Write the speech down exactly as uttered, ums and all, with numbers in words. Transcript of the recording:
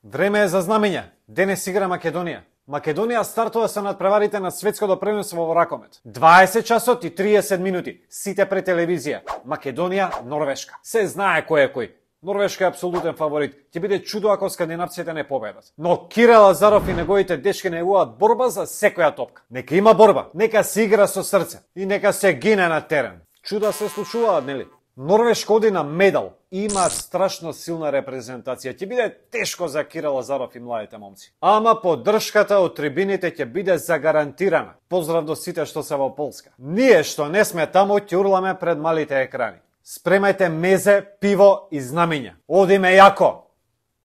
Време е за знамења. Денес игра Македонија. Македонија стартува со надпреварите на светското првенство во ракомет. дваесет часот и триесет минути. Сите пред телевизија. Македонија, Норвешка. Се знае кој е кој. Норвешка е апсолутен фаворит. Ќе биде чудо ако скандинавците не победат. Но Кирил Лазаров и неговите дечки негуваат борба за секоја топка. Нека има борба, нека се игра со срце и нека се гине на терен. Чуда се случуваат, нели? Норвешка оди на медал и има страшно силна репрезентација. Ќе биде тешко за Кирил Лазаров и младите момци. Ама поддршката од трибините ќе биде загарантирана. Поздрав до сите што се во Полска. Ние што не сме таму ќе урламе пред малите екрани. Спремајте мезе, пиво и знамења. Одиме јако!